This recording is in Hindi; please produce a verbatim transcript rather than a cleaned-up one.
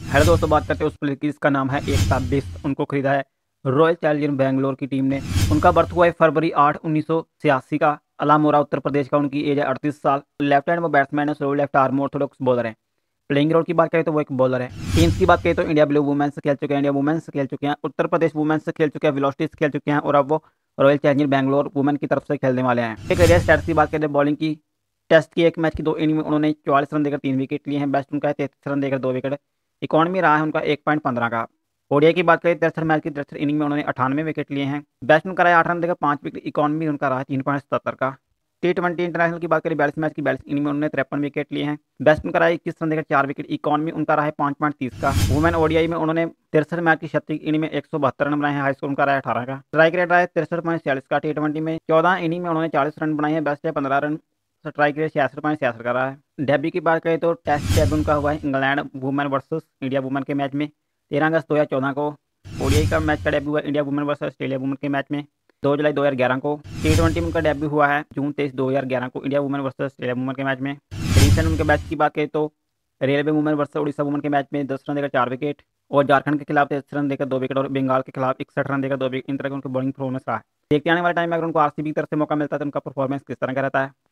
हेलो दोस्तों, बात करते हैं उस प्लेयर की जिसका नाम है एकता बिष्ट। उनको खरीदा है रॉयल चैलेंजर्स बैंगलोर की टीम ने। उनका बर्थ हुआ है फरवरी आठ उन्नीस सौ छियासी का। अलामोरा उत्तर प्रदेश का। उनकी एज है अड़तीस साल। लेफ्ट हैंड वो बैट्समैन है, slow left arm orthodox bowler है। प्लेइंग रोल की बात करें तो वो एक बॉलर है। टीम्स की बात करें तो इंडिया ब्लू वुमेन्स से खेल चुके हैं, इंडिया वुमेन्स से खेल चुके हैं, उत्तर प्रदेश वुमेन्स से खेल चुके हैं, वेलोसिटी से खेल चुके हैं और अब वो रॉयल चैलेंजर बैंगलोर वुमेन की तरफ से खेलने वाले हैं। एक करियर स्टैट्स की बात करें तो बॉलिंग की टेस्ट की एक मैच की दो इनिंग में उन्होंने चौवालीस रन देकर तीन विकेट लिए हैं। बेस्ट उनका है तैंतीस रन देकर दो विकेट। इकॉनमी रहा है उनका एक पॉइंट पंद्रह का। ओडीआई की बात करें तिरसठ मैच की तिरसठ इनिंग में उन्होंने अठानवे विकेट लिए हैं। बेस्ट उनका रहा है आठ रन देकर पांच विकेट। इकॉनमी उनका रहा है तीन पॉइंट सत्तर का। टी ट्वेंटी इंटरनेशनल की बात करें बयालीस मैच की बयालीस इनिंग में उन्होंने तिरपन विकेट लिए हैं। बेस्ट उनका रहा है इक्कीस रन देकर चार विकेट। इकॉनमी उनका रहा है पांच पॉइंट तीस का। वुमेन ओडीआई में उन्होंने तिरसठ मैच की छत्तीस इनिंग में एक सौ बहत्तर रन बनाए हैं। हाई स्कोर उनका रहा है अठारह का। स्ट्राइक रेट रहा है तिरसठ पॉइंट छियालीस का। टी ट्वेंटी में चौदह इनिंग में उन्होंने चालीस रन बनाए हैं। बेस्ट है पंद्रह रन। स्ट्राइक रेट छियासठ पॉइंट छियासठ का रहा है। डेब्यू की बात करें तो टेस्ट डेब्यू उनका हुआ है England women versus India women के मैच में तेरह अगस्त दो हज़ार चौदह को। ओडीआई का मैच का डेब्यू हुआ India women versus Australia women के मैच में दो जुलाई दो हज़ार ग्यारह को। टी ट्वेंटी में उनका डेब्यू हुआ है जून तेईस दो हज़ार ग्यारह को India women versus Australia women के मैच में। रिसेंट उनके मैच की बात करें तो railway women versus Orissa women के मैच में दस रन देकर चार विकेट और झारखंड के खिलाफ तेईस रन देकर दो विकेट और बंगाल के खिलाफ इकसठ रन देकर दो विकेट। इन तरह का उनका बॉलिंग परफॉर्मेंस रहा है। देखते आने वाले टाइम में अगर उनको आरसीबी की तरफ से मौका मिलता है तो उनका परफॉर्मेंस किस तरह का रहता है।